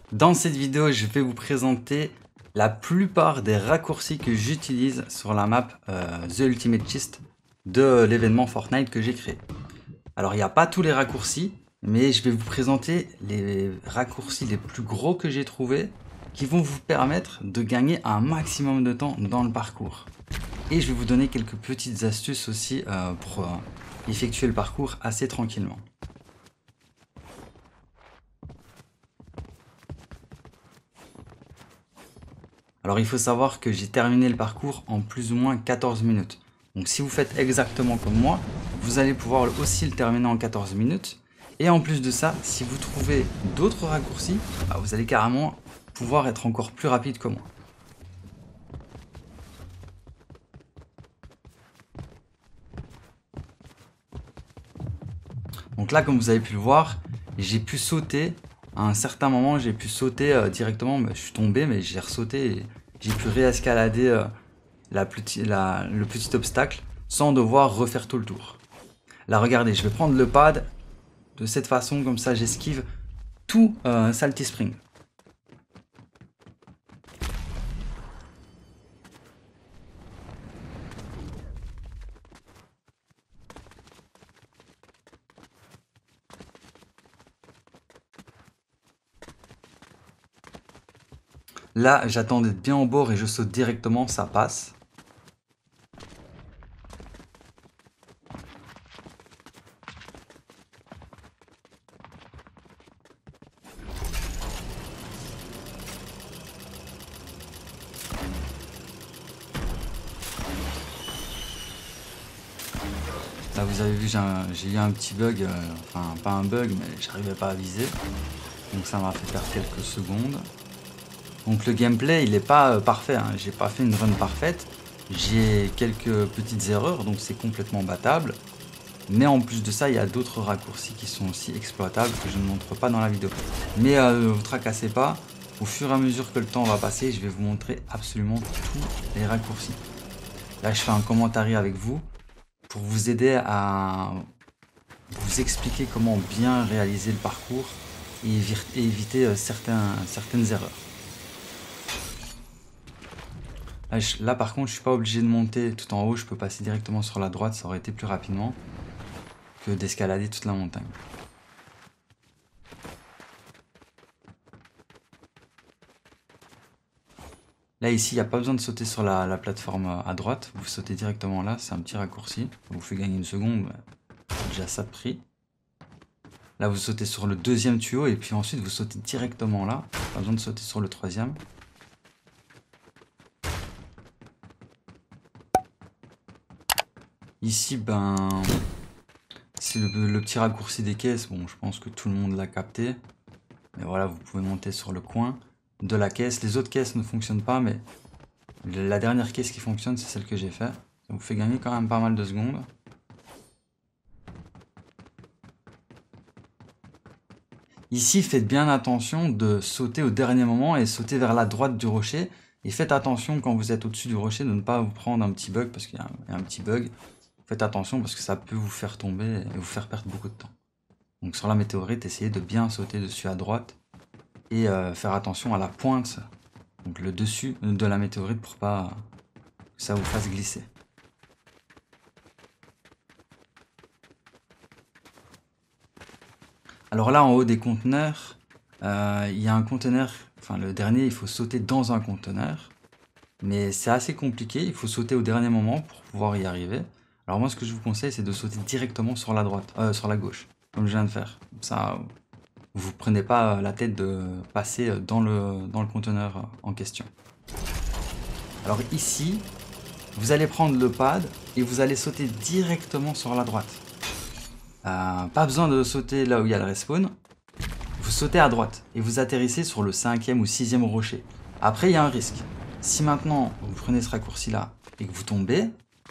Dans cette vidéo, je vais vous présenter la plupart des raccourcis que j'utilise sur la map The Ultimate Chest de l'événement Fortnite que j'ai créé. Alors, il n'y a pas tous les raccourcis, mais je vais vous présenter les raccourcis les plus gros que j'ai trouvés qui vont vous permettre de gagner un maximum de temps dans le parcours. Et je vais vous donner quelques petites astuces aussi pour effectuer le parcours assez tranquillement. Alors il faut savoir que j'ai terminé le parcours en plus ou moins 14 minutes. Donc si vous faites exactement comme moi, vous allez pouvoir aussi le terminer en 14 minutes. Et en plus de ça, si vous trouvez d'autres raccourcis, vous allez carrément pouvoir être encore plus rapide que moi. Donc là, comme vous avez pu le voir, j'ai pu sauter. À un certain moment, j'ai pu sauter directement. Je suis tombé, mais j'ai ressauté et j'ai pu réescalader le petit obstacle sans devoir refaire tout le tour. Là, regardez, je vais prendre le pad de cette façon, comme ça j'esquive tout Salty Spring. Là, j'attends d'être bien au bord et je saute directement, ça passe. Là, vous avez vu, j'ai eu un petit bug, enfin pas un bug, mais j'arrivais pas à viser. Donc ça m'a fait perdre quelques secondes. Donc le gameplay, il n'est pas parfait, hein. J'ai pas fait une run parfaite. J'ai quelques petites erreurs, donc c'est complètement battable. Mais en plus de ça, il y a d'autres raccourcis qui sont aussi exploitables que je ne montre pas dans la vidéo. Mais ne vous tracassez pas, au fur et à mesure que le temps va passer, je vais vous montrer absolument tous les raccourcis. Là, je fais un commentaire avec vous pour vous aider à vous expliquer comment bien réaliser le parcours et éviter certaines erreurs. Là, par contre, je suis pas obligé de monter tout en haut, je peux passer directement sur la droite, ça aurait été plus rapidement que d'escalader toute la montagne. Là, ici, il n'y a pas besoin de sauter sur la plateforme à droite, vous sautez directement là, c'est un petit raccourci, ça vous fait gagner une seconde, déjà ça de prix. Là, vous sautez sur le deuxième tuyau et puis ensuite vous sautez directement là, pas besoin de sauter sur le troisième. Ici, c'est le petit raccourci des caisses. Bon, je pense que tout le monde l'a capté. Mais voilà, vous pouvez monter sur le coin de la caisse. Les autres caisses ne fonctionnent pas, mais la dernière caisse qui fonctionne, c'est celle que j'ai fait. Ça vous fait gagner quand même pas mal de secondes. Ici, faites bien attention de sauter au dernier moment et sauter vers la droite du rocher. Et faites attention quand vous êtes au-dessus du rocher de ne pas vous prendre un petit bug, parce qu'il y a un petit bug. Faites attention parce que ça peut vous faire tomber et vous faire perdre beaucoup de temps. Donc sur la météorite, essayez de bien sauter dessus à droite et faire attention à la pointe, donc le dessus de la météorite pour pas que ça vous fasse glisser. Alors là en haut des conteneurs, il y a un conteneur, enfin le dernier, il faut sauter dans un conteneur. Mais c'est assez compliqué, il faut sauter au dernier moment pour pouvoir y arriver. Alors moi ce que je vous conseille c'est de sauter directement sur la droite, sur la gauche, comme je viens de faire. Comme ça, vous prenez pas la tête de passer dans le conteneur en question. Alors ici, vous allez prendre le pad et vous allez sauter directement sur la droite. Pas besoin de sauter là où il y a le respawn. Vous sautez à droite et vous atterrissez sur le 5e ou 6e rocher. Après il y a un risque. Si maintenant vous prenez ce raccourci là et que vous tombez,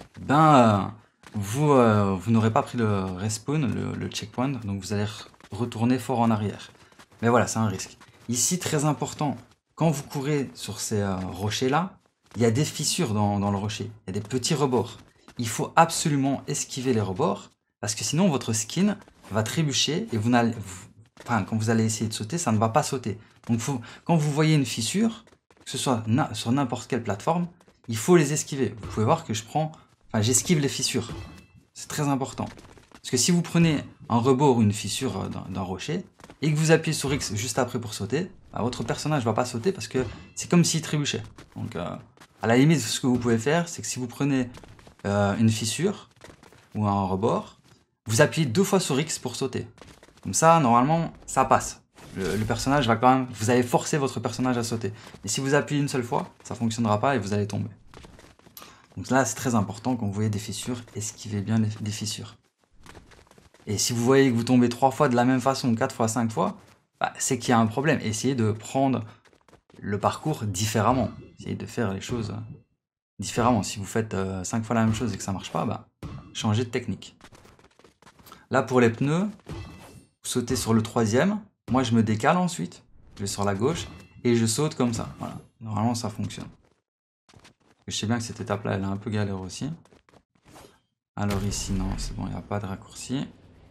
vous n'aurez pas pris le respawn, le checkpoint, donc vous allez retourner fort en arrière. Mais voilà, c'est un risque. Ici, très important, quand vous courez sur ces rochers là, il y a des fissures dans le rocher, il y a des petits rebords. Il faut absolument esquiver les rebords, parce que sinon votre skin va trébucher et vous enfin, quand vous allez essayer de sauter, ça ne va pas sauter. Donc quand vous voyez une fissure, que ce soit sur n'importe quelle plateforme, il faut les esquiver. Vous pouvez voir que j'esquive les fissures. C'est très important. Parce que si vous prenez un rebord ou une fissure d'un rocher, et que vous appuyez sur X juste après pour sauter, bah, votre personnage ne va pas sauter parce que c'est comme s'il trébuchait. Donc à la limite, ce que vous pouvez faire, c'est que si vous prenez une fissure ou un rebord, vous appuyez 2 fois sur X pour sauter. Comme ça, normalement, ça passe. Le personnage va quand même... Vous allez forcer votre personnage à sauter. Et si vous appuyez une seule fois, ça ne fonctionnera pas et vous allez tomber. Donc là, c'est très important, quand vous voyez des fissures, esquivez bien les fissures. Et si vous voyez que vous tombez 3 fois de la même façon, 4 fois, 5 fois, bah, c'est qu'il y a un problème. Essayez de prendre le parcours différemment. Essayez de faire les choses différemment. Si vous faites 5 fois la même chose et que ça ne marche pas, bah, changez de technique. Là, pour les pneus, vous sautez sur le 3e. Moi, je me décale ensuite. Je vais sur la gauche et je saute comme ça. Voilà. Normalement, ça fonctionne. Je sais bien que cette étape-là, elle est un peu galère aussi. Alors ici, non, c'est bon, il n'y a pas de raccourci.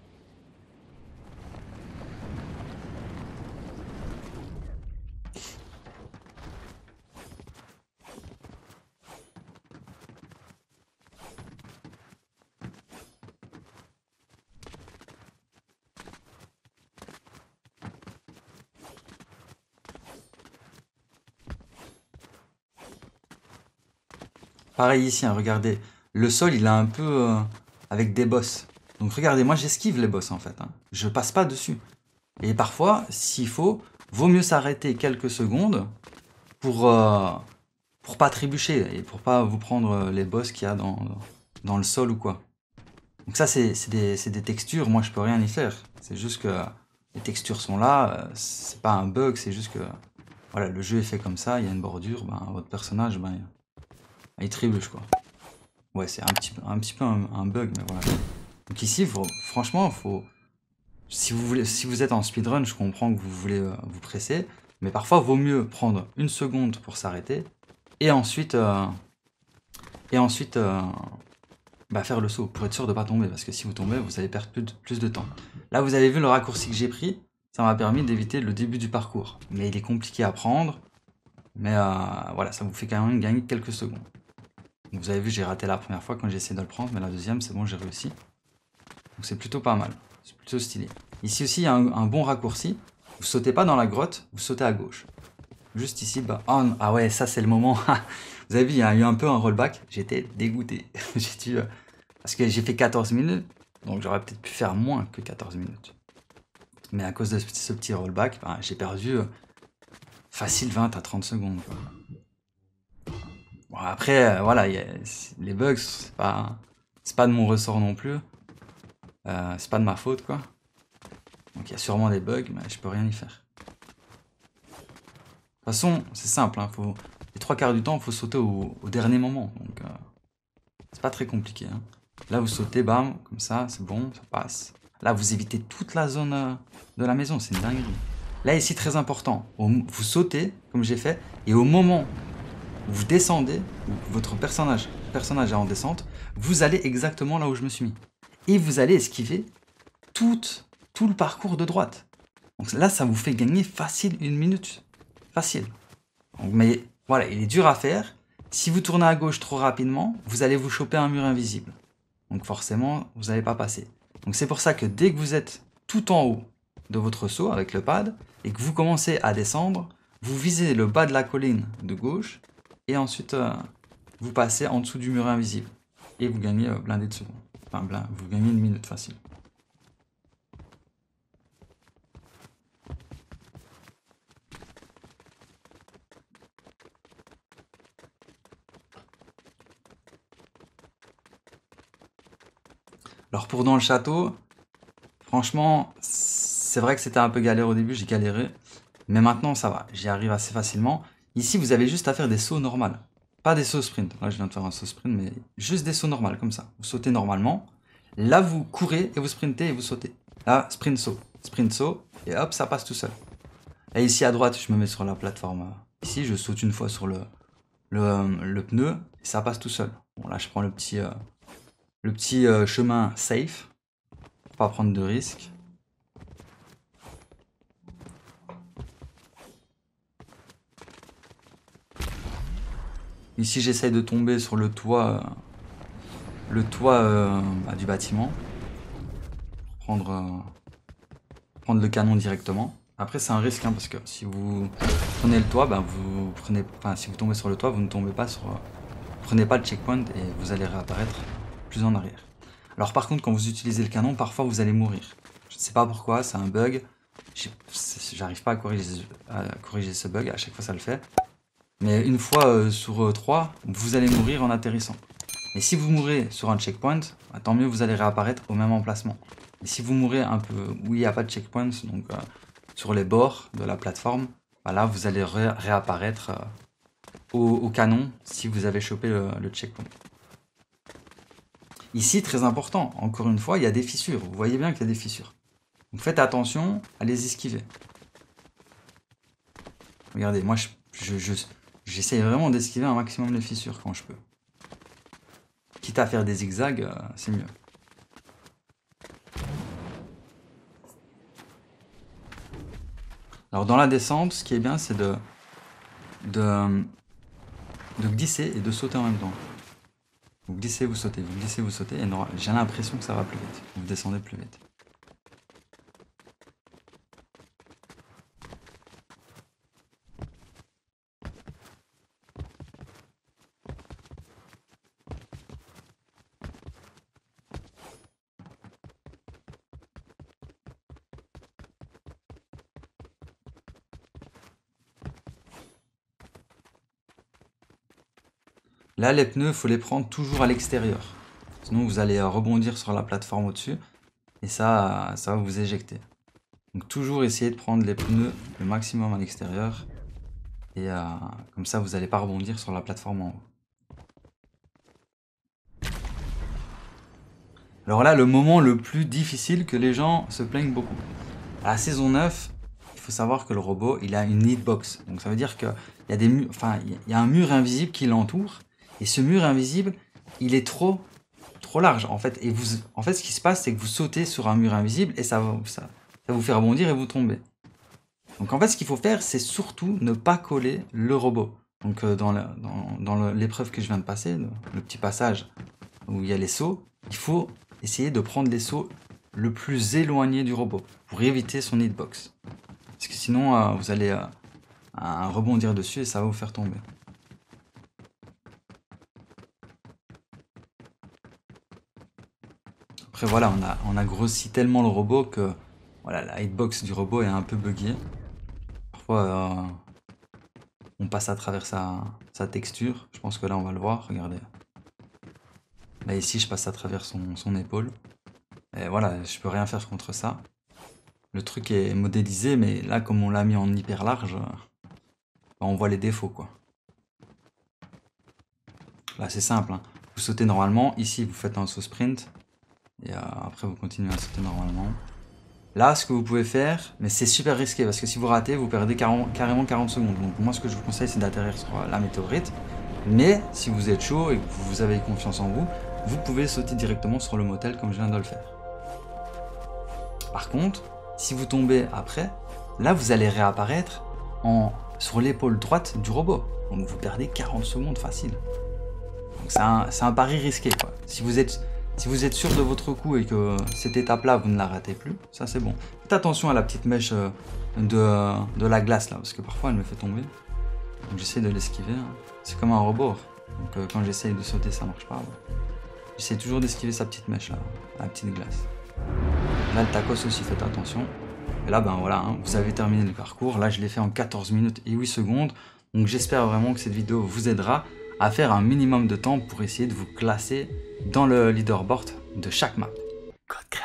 Pareil ici, hein, regardez. Le sol, il est un peu avec des bosses. Donc regardez, moi j'esquive les bosses en fait. Hein. Je passe pas dessus. Et parfois, s'il faut, vaut mieux s'arrêter quelques secondes pour pas trébucher et pour pas vous prendre les bosses qu'il y a dans le sol ou quoi. Donc ça, c'est des textures, moi je peux rien y faire. C'est juste que les textures sont là, c'est pas un bug, c'est juste que voilà, le jeu est fait comme ça, il y a une bordure, ben, votre personnage, ben, il trébuche quoi. Ouais, c'est un petit peu un bug, mais voilà. Donc ici, franchement, si vous êtes en speedrun, je comprends que vous voulez vous presser, mais parfois, vaut mieux prendre une seconde pour s'arrêter et ensuite, bah, faire le saut pour être sûr de ne pas tomber, parce que si vous tombez, vous allez perdre plus de temps. Là, vous avez vu le raccourci que j'ai pris, ça m'a permis d'éviter le début du parcours. Mais il est compliqué à prendre, mais voilà, ça vous fait quand même gagner quelques secondes. Donc vous avez vu, j'ai raté la première fois quand j'ai essayé de le prendre, mais la deuxième, c'est bon, j'ai réussi. Donc c'est plutôt pas mal, c'est plutôt stylé. Ici aussi, il y a un bon raccourci. Vous sautez pas dans la grotte, vous sautez à gauche. Juste ici, bah, oh, ah ouais, ça c'est le moment. Vous avez vu, il y a eu un peu un rollback. J'étais dégoûté. J'ai dû, parce que j'ai fait 14 minutes, donc j'aurais peut-être pu faire moins que 14 minutes. Mais à cause de ce petit rollback, bah, j'ai perdu facile 20 à 30 secondes. Quoi. Bon, après, voilà, les bugs, c'est pas de mon ressort non plus. C'est pas de ma faute, quoi. Donc il y a sûrement des bugs, mais je peux rien y faire. De toute façon, c'est simple, hein, les 3 quarts du temps, il faut sauter au dernier moment. Donc c'est pas très compliqué. Hein. Là, vous sautez, bam, comme ça, c'est bon, ça passe. Là, vous évitez toute la zone de la maison, c'est une dinguerie. Là, ici, très important, vous sautez, comme j'ai fait, et au moment où vous descendez, où votre personnage est en descente, vous allez exactement là où je me suis mis. Et vous allez esquiver tout le parcours de droite. Donc là, ça vous fait gagner facile 1 minute. Facile. Donc, mais voilà, il est dur à faire. Si vous tournez à gauche trop rapidement, vous allez vous choper un mur invisible. Donc forcément, vous n'allez pas passer. Donc c'est pour ça que dès que vous êtes tout en haut de votre saut avec le pad, et que vous commencez à descendre, vous visez le bas de la colline de gauche, et ensuite vous passez en dessous du mur invisible. Et vous gagnez blindé de secondes. Enfin, vous gagnez 1 minute facile. Alors pour dans le château, franchement, c'est vrai que c'était un peu galère au début, j'ai galéré. Mais maintenant, ça va, j'y arrive assez facilement. Ici, vous avez juste à faire des sauts normaux. Pas des sauts sprint. Là, je viens de faire un saut sprint, mais juste des sauts normaux, comme ça. Vous sautez normalement. Là, vous courez et vous sprintez et vous sautez. Là, sprint saut, et hop, ça passe tout seul. Et ici, à droite, je me mets sur la plateforme. Ici, je saute une fois sur le pneu, et ça passe tout seul. Bon, là, je prends le petit chemin safe, pour pas prendre de risques. Ici, j'essaye de tomber sur le toit du bâtiment. Prendre le canon directement. Après, c'est un risque, hein, parce que si vous prenez le toit, si vous tombez sur le toit, vous ne tombez pas sur... prenez pas le checkpoint et vous allez réapparaître plus en arrière. Alors par contre, quand vous utilisez le canon, parfois vous allez mourir. Je ne sais pas pourquoi, c'est un bug. J'arrive pas à corriger ce bug, à chaque fois ça le fait. Mais une fois sur 3, vous allez mourir en atterrissant. Et si vous mourrez sur un checkpoint, tant mieux, vous allez réapparaître au même emplacement. Et si vous mourrez un peu où il n'y a pas de checkpoint, donc sur les bords de la plateforme, là vous allez réapparaître au canon si vous avez chopé le checkpoint. Ici, très important, encore une fois, il y a des fissures. Vous voyez bien qu'il y a des fissures. Donc faites attention à les esquiver. Regardez, moi j'essaye vraiment d'esquiver un maximum les fissures quand je peux. Quitte à faire des zigzags, c'est mieux. Alors dans la descente, ce qui est bien, c'est de glisser et de sauter en même temps. Vous glissez, vous sautez, vous glissez, vous sautez, et j'ai l'impression que ça va plus vite. Vous descendez plus vite. Là, les pneus, il faut les prendre toujours à l'extérieur. Sinon, vous allez rebondir sur la plateforme au-dessus. Et ça va vous éjecter. Donc, toujours essayer de prendre les pneus le maximum à l'extérieur. Et comme ça, vous n'allez pas rebondir sur la plateforme en haut. Alors là, le moment le plus difficile que les gens se plaignent beaucoup. À la saison 9, il faut savoir que le robot, il a une hitbox. Donc ça veut dire qu'il y a il y a un mur invisible qui l'entoure. Et ce mur invisible, il est trop large en fait. Et en fait, ce qui se passe, c'est que vous sautez sur un mur invisible et ça vous fait rebondir et vous tombez. Donc en fait, ce qu'il faut faire, c'est surtout ne pas coller le robot. Donc dans l'épreuve que je viens de passer, le petit passage où il y a les sauts, il faut essayer de prendre les sauts le plus éloigné du robot pour éviter son hitbox. Parce que sinon, vous allez rebondir dessus et ça va vous faire tomber. Après voilà, on a grossi tellement le robot que voilà, la hitbox du robot est un peu buggée. Parfois, on passe à travers sa texture. Je pense que là, on va le voir. Regardez. Là, ici, je passe à travers son épaule. Et voilà, je peux rien faire contre ça. Le truc est modélisé, mais là, comme on l'a mis en hyper large, on voit les défauts, quoi. Là, c'est simple, hein. Vous sautez normalement. Ici, vous faites un saut sprint. Et après, vous continuez à sauter normalement. Là, ce que vous pouvez faire, mais c'est super risqué, parce que si vous ratez, vous perdez carrément 40 secondes. Donc moi, ce que je vous conseille, c'est d'atterrir sur la météorite. Mais si vous êtes chaud et que vous avez confiance en vous, vous pouvez sauter directement sur le motel comme je viens de le faire. Par contre, si vous tombez après, là, vous allez réapparaître sur l'épaule droite du robot. Donc vous perdez 40 secondes facile. Donc c'est un pari risqué, quoi. Si vous êtes sûr de votre coup et que cette étape-là, vous ne la ratez plus, ça c'est bon. Faites attention à la petite mèche de la glace là, parce que parfois elle me fait tomber. Donc j'essaie de l'esquiver. Hein. C'est comme un robot. Donc quand j'essaye de sauter, ça marche pas. J'essaie toujours d'esquiver sa petite mèche là, la petite glace. Là, le tacos aussi, faites attention. Et là, ben voilà, hein, vous avez terminé le parcours. Là, je l'ai fait en 14 minutes et 8 secondes. Donc j'espère vraiment que cette vidéo vous aidera à faire un minimum de temps pour essayer de vous classer dans le leaderboard de chaque map. Code